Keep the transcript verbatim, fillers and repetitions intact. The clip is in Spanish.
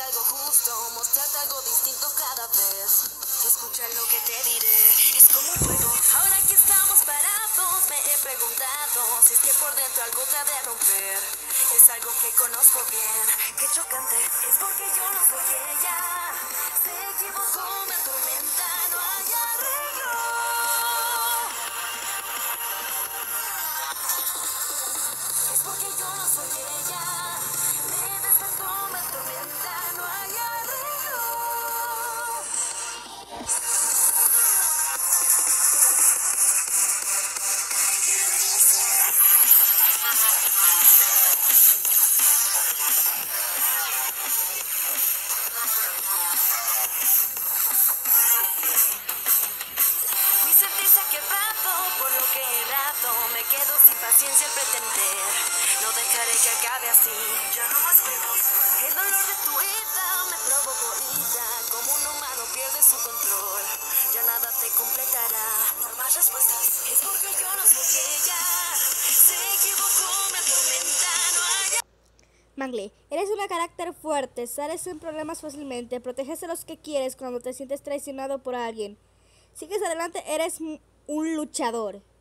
algo justo, mostrarte algo distinto cada vez. Escucha lo que te diré, es como un juego. Ahora que estamos parados, me he preguntado si es que por dentro algo te ha de romper. Es algo que conozco bien, qué chocante, es porque yo no soy ella. Se equivocó, me atormenta, no hay arreglo. Es porque yo no soy ella. Me despertó, me atormenta, no hay arreglo. Mi sentir se ha quebrado por lo que he errado. Me quedo sin paciencia al pretender. No dejaré que acabe así. Ya no más juegos. El dolor de tu herida me provocó ira. Como un humano pierde su control. Ya nada te completará. No más respuestas. Es porque yo no soy ella. Se equivocó, me atormenta, no hay. Mangle, eres un carácter fuerte, sales en problemas fácilmente, proteges a los que quieres cuando te sientes traicionado por alguien. Sigues adelante, eres un luchador.